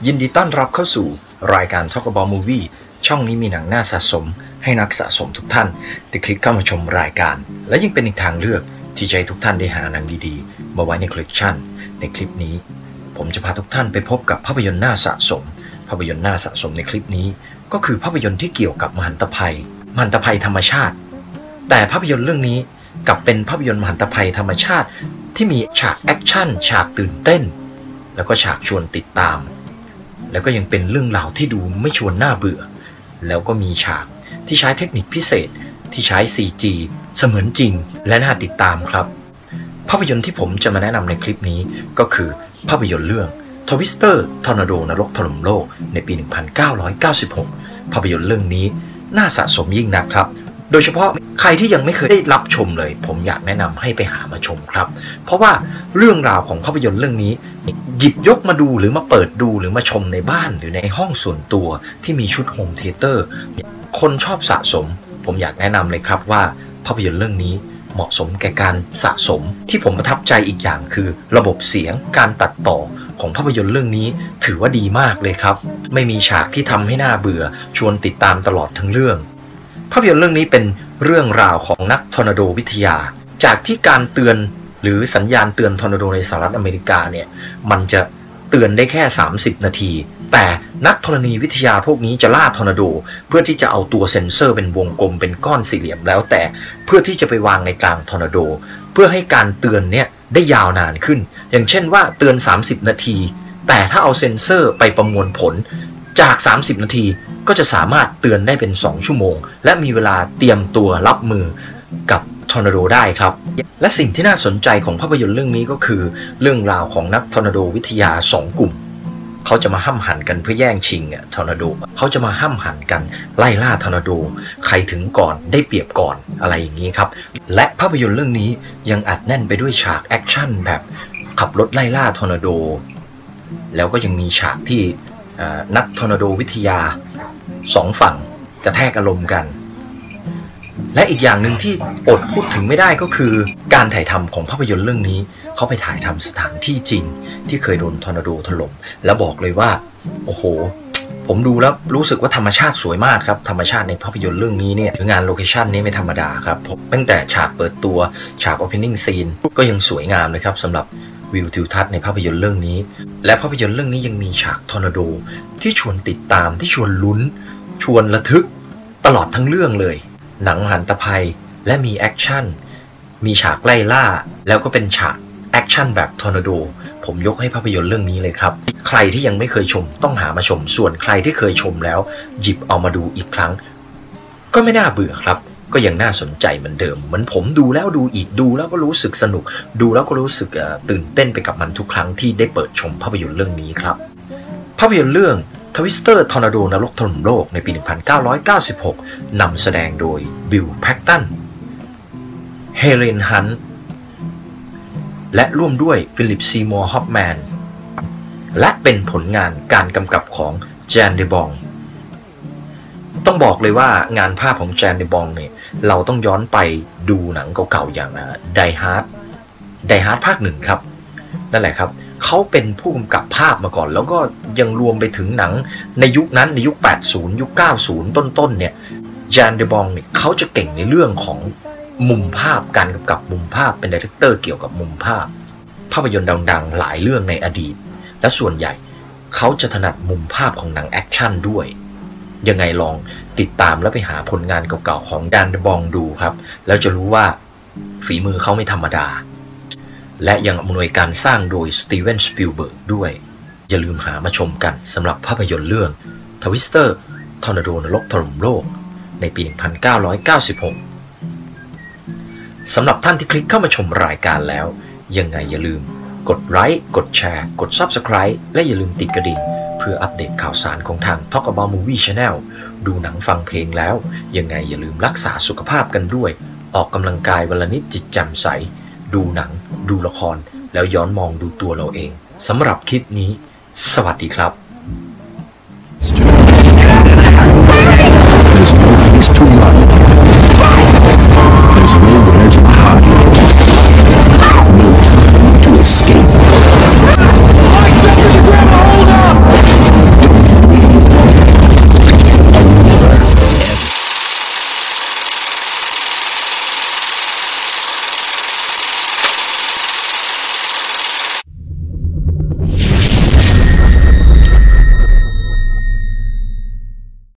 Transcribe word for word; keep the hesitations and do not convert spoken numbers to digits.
ยินดีต้อนรับเข้าสู่รายการ Talk About Movie ช่องนี้มีหนังน่าสะสมให้นักสะสมทุกท่านได้คลิกเข้ามาชมรายการและยังเป็นอีกทางเลือกที่จะให้ทุกท่านได้หาหนังดีๆมาไว้ในคอลเลกชันในคลิปนี้ผมจะพาทุกท่านไปพบกับภาพยนตร์น่าสะสมภาพยนตร์น่าสะสมในคลิปนี้ก็คือภาพยนตร์ที่เกี่ยวกับมหันตภัยมหันตภัยธรรมชาติแต่ภาพยนตร์เรื่องนี้กลับเป็นภาพยนตร์มหันตภัยธรรมชาติที่มีฉากแอคชั่นฉากตื่นเต้นแล้วก็ฉากชวนติดตามแล้วก็ยังเป็นเรื่องราวที่ดูไม่ชวนน่าเบื่อแล้วก็มีฉากที่ใช้เทคนิคพิเศษที่ใช้ ซี จี เสมือนจริงและน่าติดตามครับภาพยนตร์ที่ผมจะมาแนะนำในคลิปนี้ก็คือภาพยนตร์เรื่อง Twister ทอร์นาโดนรกถล่มโลกในปี หนึ่งพันเก้าร้อยเก้าสิบหก ภาพยนตร์เรื่องนี้น่าสะสมยิ่งนักครับโดยเฉพาะใครที่ยังไม่เคยได้รับชมเลยผมอยากแนะนำให้ไปหามาชมครับเพราะว่าเรื่องราวของภาพยนตร์เรื่องนี้หยิบยกมาดูหรือมาเปิดดูหรือมาชมในบ้านหรือในห้องส่วนตัวที่มีชุดโฮมเธียเตอร์คนชอบสะสมผมอยากแนะนำเลยครับว่าภาพยนตร์เรื่องนี้เหมาะสมแก่การสะสมที่ผมประทับใจอีกอย่างคือระบบเสียงการตัดต่อของภาพยนตร์เรื่องนี้ถือว่าดีมากเลยครับไม่มีฉากที่ทำให้น่าเบื่อชวนติดตามตลอดทั้งเรื่องภาพยนตร์เรื่องนี้เป็นเรื่องราวของนักทอร์นาโดวิทยาจากที่การเตือนหรือสัญญาณเตือนทอร์นาโดในสหรัฐอเมริกาเนี่ยมันจะเตือนได้แค่สามสิบนาทีแต่นักธรณีวิทยาพวกนี้จะล่าทอร์นาโดเพื่อที่จะเอาตัวเซ็นเซอร์เป็นวงกลมเป็นก้อนสี่เหลี่ยมแล้วแต่เพื่อที่จะไปวางในกลางทอร์นาโดเพื่อให้การเตือนเนี่ยได้ยาวนานขึ้นอย่างเช่นว่าเตือนสามสิบนาทีแต่ถ้าเอาเซ็นเซอร์ไปประมวลผลจากสามสิบนาทีก็จะสามารถเตือนได้เป็นสองชั่วโมงและมีเวลาเตรียมตัวรับมือกับทอร์นาโดได้ครับและสิ่งที่น่าสนใจของภาพยนตร์เรื่องนี้ก็คือเรื่องราวของนักทอร์นาโดวิทยาสองกลุ่มเขาจะมาห้ำหั่นกันเพื่อแย่งชิงอะทอร์นาโดเขาจะมาห้ำหั่นกันไล่ล่าทอร์นาโดใครถึงก่อนได้เปรียบก่อนอะไรอย่างนี้ครับและภาพยนตร์เรื่องนี้ยังอัดแน่นไปด้วยฉากแอคชั่นแบบขับรถไล่ล่าทอร์นาโดแล้วก็ยังมีฉากที่นักทอร์นาโดวิทยาสองฝั่งกระแทกอารมณ์กันและอีกอย่างหนึ่งที่อดพูดถึงไม่ได้ก็คือการถ่ายทำของภาพยนตร์เรื่องนี้เขาไปถ่ายทำสถานที่จริงที่เคยโดนทอร์นาโดถล่มแล้วบอกเลยว่าโอ้โหผมดูแล้วรู้สึกว่าธรรมชาติสวยมากครับธรรมชาติในภาพยนตร์เรื่องนี้เนี่ยงานโลเคชั่นนี้ไม่ธรรมดาครับตั้งแต่ฉากเปิดตัวฉาก opening scene ก็ยังสวยงามเลยครับสำหรับวิวทิวทัศน์ในภาพยนตร์เรื่องนี้และภาพยนตร์เรื่องนี้ยังมีฉากทอร์นาโดที่ชวนติดตามที่ชวนลุ้นชวนระทึกตลอดทั้งเรื่องเลยหนังหันตภัยและมีแอคชั่นมีฉากไล่ล่าแล้วก็เป็นฉากแอคชั่นแบบทอร์นาโดผมยกให้ภาพยนตร์เรื่องนี้เลยครับใครที่ยังไม่เคยชมต้องหามาชมส่วนใครที่เคยชมแล้วหยิบเอามาดูอีกครั้งก็ไม่น่าเบื่อครับก็ยังน่าสนใจเหมือนเดิมเหมือนผมดูแล้วดูอีกดูแล้วก็รู้สึกสนุกดูแล้วก็รู้สึกตื่นเต้นไปกับมันทุกครั้งที่ได้เปิดชมภาพยนตร์เรื่องนี้ครับภาพยนตร์เรื่อง Twister ทอร์นาโดนรกถล่มโลกในปี หนึ่งพันเก้าร้อยเก้าสิบหก นำแสดงโดยบิล แพ็กตัน เฮเลน ฮันต์และร่วมด้วยฟิลิป ซีมอร์ ฮอฟแมนและเป็นผลงานการกำกับของแจน เดบองต้องบอกเลยว่างานภาพของแจน เดบองเนี่ยเราต้องย้อนไปดูหนังเก่าๆอย่างไดฮาร์ดไดฮาร์ดภาคหนึ่งครับนั่นแหละครับเขาเป็นผู้กำกับภาพมาก่อนแล้วก็ยังรวมไปถึงหนังในยุคนั้นในยุคแปดสิบยุคเก้าสิบต้นๆเนี่ยแจน เดบองเนี่ยเขาจะเก่งในเรื่องของมุมภาพการกำกับมุมภาพเป็นไดเรคเตอร์เกี่ยวกับมุมภาพภาพยนตร์ดังๆหลายเรื่องในอดีตและส่วนใหญ่เขาจะถนัดมุมภาพของหนังแอคชั่นด้วยยังไงลองติดตามแล้วไปหาผลงานเก่าๆของแจน เดบองดูครับแล้วจะรู้ว่าฝีมือเขาไม่ธรรมดาและยังอำนวยการสร้างโดยสตีเวน สปิลเบิร์กด้วยอย่าลืมหามาชมกันสำหรับภาพยนตร์เรื่อง Twister ทอร์นาโดนรกถล่มโลกในปี หนึ่งพันเก้าร้อยเก้าสิบหก สำหรับท่านที่คลิกเข้ามาชมรายการแล้วยังไงอย่าลืมกดไลค์กดแชร์กด ซับสไครบ์ และอย่าลืมติดกระดิ่งเพื่ออัปเดตข่าวสารของทาง Talk About Movie Channel ดูหนังฟังเพลงแล้วยังไงอย่าลืมรักษาสุขภาพกันด้วยออกกำลังกายวันละนิดจิตแจ่มใสดูหนังดูละครแล้วย้อนมองดูตัวเราเองสำหรับคลิปนี้สวัสดีครับ